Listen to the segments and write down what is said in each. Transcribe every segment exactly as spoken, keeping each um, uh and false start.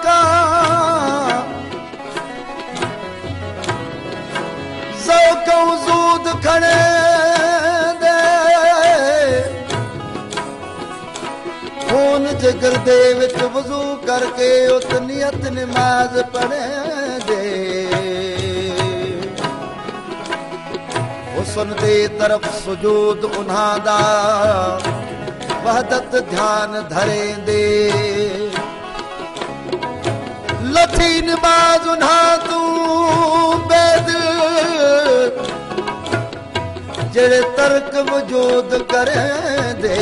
का ज़ौक़ वजूद खड़े दे खून जिगर दे विच वजू करके उत नियत नमाज पढ़े दे हुस्न दे तरफ सुजूद उन्हां दा वहदत ध्यान धरे दे लथी नमाज उन्हां तू बेदिल जेड़े तर्क वजूद करे दे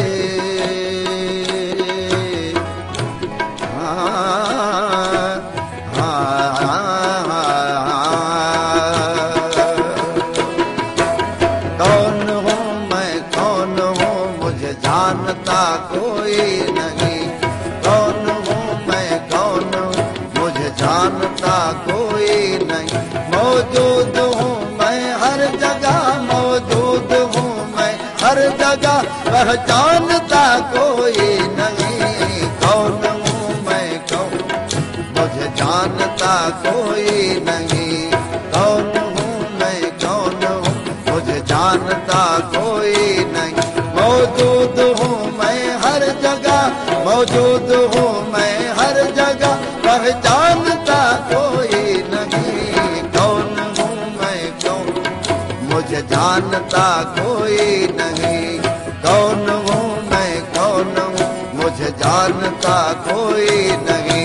जानता कोई नहीं कौन हूँ मैं कौन हूँ मुझे जानता कोई नहीं मौजूद हूँ मैं हर जगह मौजूद हूँ मैं हर जगह पहचानता कोई नहीं कौन हूँ मैं कौन मुझे जानता कोई नहीं कौन हूँ मैं कौन हूँ मुझे जानता कोई नहीं मौजूद हूँ मैं हर जगह मौजूद हूँ मैं हर जगह पहचानता कोई नहीं कौन हूँ मैं कौन मुझे जानता कोई नहीं कौन हूँ मैं कौन हूँ मुझे जानता कोई नहीं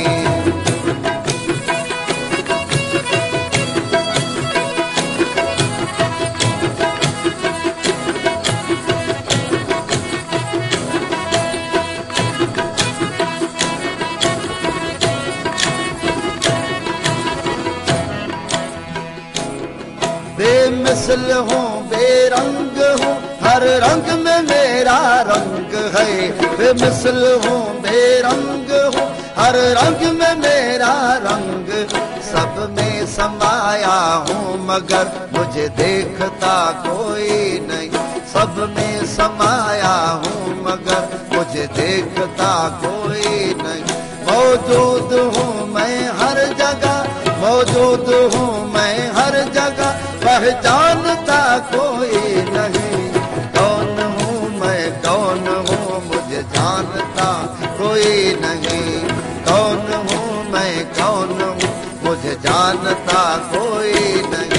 बेमिसल हूँ बेरंग हूँ हर रंग में मेरा रंग है बेमिसल हूँ बेरंग हूँ हर रंग में मेरा रंग सब में समाया हूँ मगर मुझे देखता कोई नहीं सब में समाया हूँ मगर मुझे देखता कोई नहीं मौजूद हूँ मैं हर जगह मौजूद हूँ मैं हर जगह पहचानता कोई नहीं कौन हूँ मैं कौन हूँ मुझे जानता कोई नहीं कौन हूँ मैं कौन हूँ मुझे जानता कोई नहीं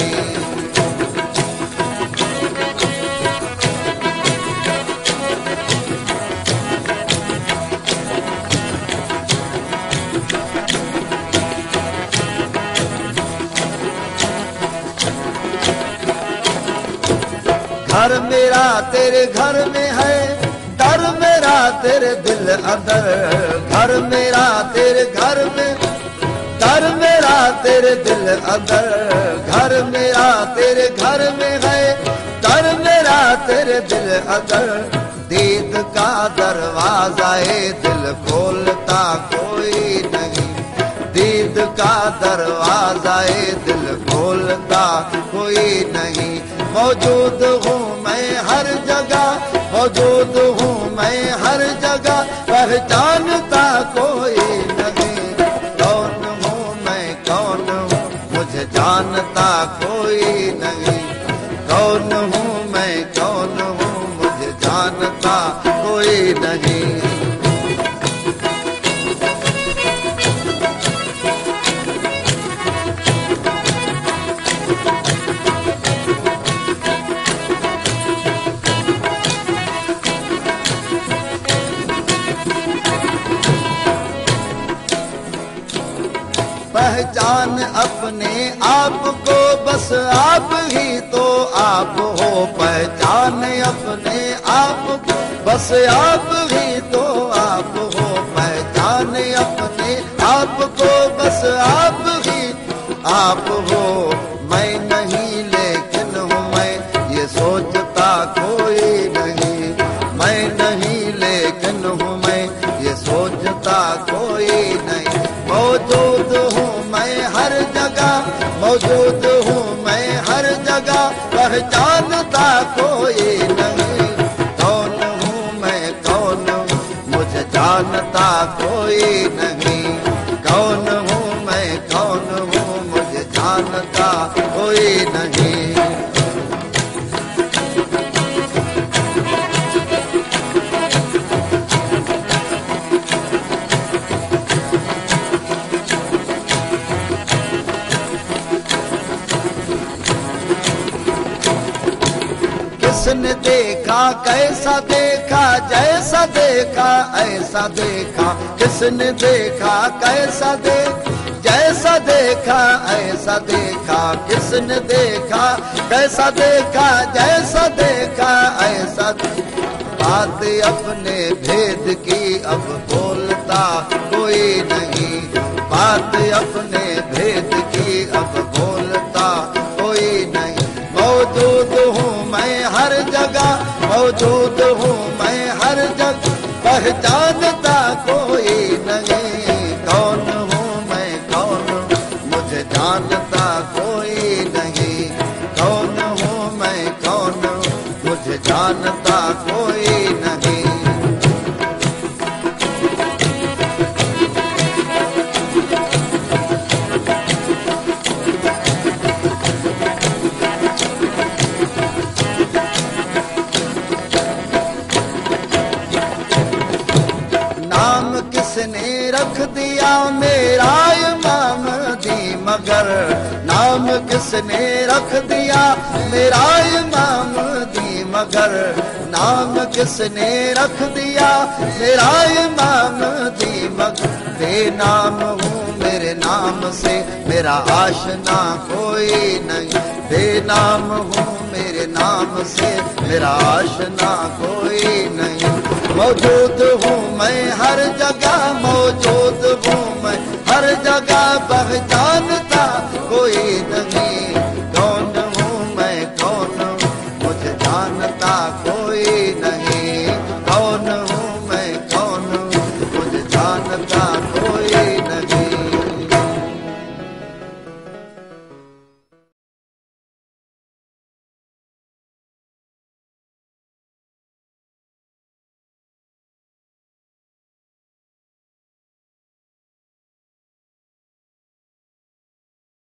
घर मेरा तेरे घर में है दर मेरा तेरे दिल अंदर घर मेरा तेरे घर में दर मेरा तेरे दिल अंदर घर मेरा तेरे घर में है दर मेरा तेरे दिल अंदर दीद का दरवाजा है दिल खोलता कोई नहीं दीद का दरवाजा है दिल खोलता कोई नहीं मौजूद हूँ मैं हर जगह मौजूद हूँ मैं हर जगह पहचानता कोई नहीं कौन हूँ मैं कौन हूँ मुझे जानता कोई नहीं कौन हूँ मैं कौन हूँ मुझे जानता कोई नहीं पहचान अपने आप को बस आप ही तो आप हो पहचान अपने आप को बस आप ही तो आप हो पहचान अपने आप को बस आप ही आप हो मैं नहीं लेकिन हूँ मैं ये सोचता कोई नहीं मैं नहीं लेकिन हूँ मैं ये सोचता कोई नहीं मौजूद हूँ मैं हर जगह मौजूद हूँ मैं हर जगह पहचानता कोई नहीं कौन हूँ मैं कौन हूँ मुझे जानता कोई नहीं कौन हूँ जानता कोई नहीं। किसने देखा कैसा देखा, जैसा देखा ऐसा देखा। किसने देखा कैसा देखा, जैसा देखा ऐसा देखा। किसने देखा कैसा देखा, जैसा देखा ऐसा देखा। बात अपने भेद की अब बोलता कोई नहीं। बात अपने भेद की अब बोलता कोई नहीं। मौजूद हूँ मैं हर जगह, मौजूद हूँ मैं हर जगह, पहचानता कोई नहीं। कौन हूँ मैं कौन, मुझे जानता कोई नहीं। कौन हूँ मैं कौन, मुझे जानता कोई नहीं। किसने रख दिया मेरा इमाम दी मगर, नाम किसने रख दिया मेरा इमाम दी मगर। नाम किसने रख दिया मेरा इमाम दी मगर। बेनाम हूँ मेरे नाम से मेरा आशना कोई नहीं। बेनाम हूँ मेरे नाम से मेरा आशना कोई नहीं। मौजूद हूँ मैं हर जगह, मौजूद हूँ मैं हर जगह, पहचानता कोई नहीं।